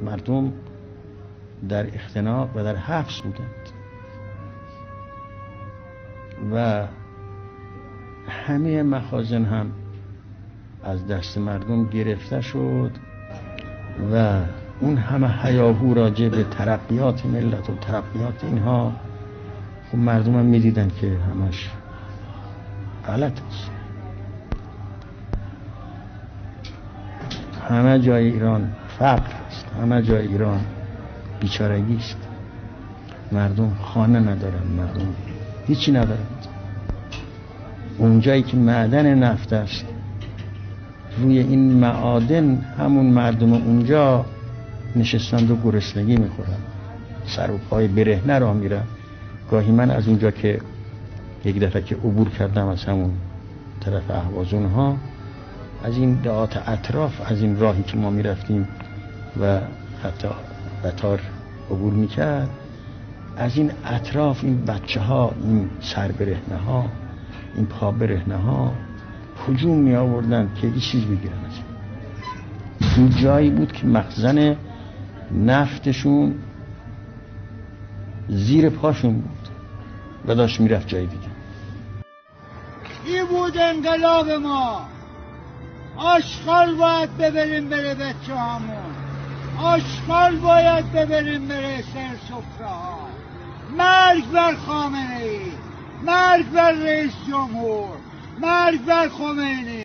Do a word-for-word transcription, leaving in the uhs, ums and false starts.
مردم در اختناق و در حبس بودند و همه مخازن هم از دست مردم گرفته شد و اون همه هیاهو راجع به ترقیات ملت و ترقیات اینها، خب مردم هم میدیدن که همش غلط است. همه جای ایران فقر است، همه جای ایران بیچارگی است، مردم خانه ندارن، مردم هیچی ندارند. اونجایی که معدن نفت است، روی این معادن همون مردم اونجا نشستند و گرسنگی میخورن، سر و پای برهنه راه میرن. گاهی من از اونجا که یک دفعه که عبور کردم از همون طرف اهوازون ها، از این دهات اطراف، از این راهی که ما میرفتیم و حتی قطار عبور میکرد، از این اطراف این بچه ها، این سر برهنه ها، این پا برهنه ها هجوم می آوردن که این چیز بگیرن. از این جایی بود که مخزن نفتشون زیر پاشون بود و داشت میرفت جای دیگه. این بود انقلاب ما. آشغال باید ببریم بره بچه همون، آشغال باید ببریم بره سر سفره ها. مرگ بر خامنه ای، مرگ بر رئیس جمهور، مرگ بر خمینی.